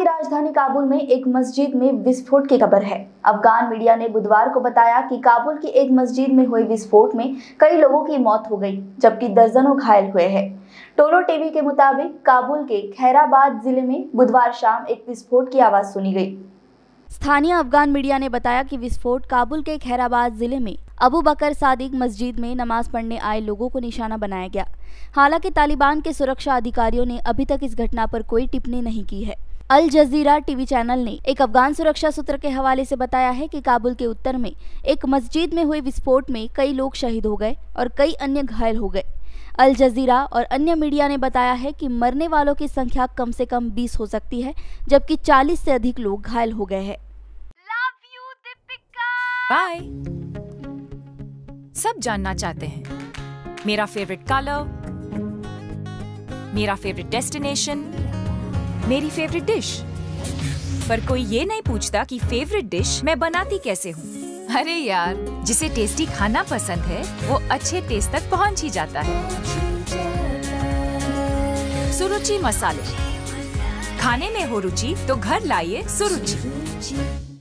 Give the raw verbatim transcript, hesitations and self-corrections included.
की राजधानी काबुल में एक मस्जिद में विस्फोट की खबर है। अफगान मीडिया ने बुधवार को बताया कि काबुल की एक मस्जिद में हुए विस्फोट में कई लोगों की मौत हो गई, जबकि दर्जनों घायल हुए हैं। टोलो टीवी के मुताबिक काबुल के खैराबाद जिले में बुधवार शाम एक विस्फोट की आवाज सुनी गई। स्थानीय अफगान मीडिया ने बताया कि विस्फोट काबुल के खैराबाद जिले में अबू बकर सादिक मस्जिद में नमाज पढ़ने आए लोगों को निशाना बनाया गया। हालांकि तालिबान के सुरक्षा अधिकारियों ने अभी तक इस घटना पर कोई टिप्पणी नहीं की है। अल जजीरा टीवी चैनल ने एक अफगान सुरक्षा सूत्र के हवाले से बताया है कि काबुल के उत्तर में एक मस्जिद में हुए विस्फोट में कई लोग शहीद हो गए और कई अन्य घायल हो गए। अल जजीरा और अन्य मीडिया ने बताया है कि मरने वालों की संख्या कम से कम बीस हो सकती है, जबकि चालीस से अधिक लोग घायल हो गए हैं। बाय। सब जानना चाहते हैं मेरा फेवरेट कलर, मेरा फेवरेट डेस्टिनेशन, मेरी फेवरेट डिश, पर कोई ये नहीं पूछता कि फेवरेट डिश मैं बनाती कैसे हूँ। अरे यार, जिसे टेस्टी खाना पसंद है वो अच्छे टेस्ट तक पहुँच ही जाता है। सुरुचि मसाले, खाने में हो रुचि तो घर लाइए सुरुचि।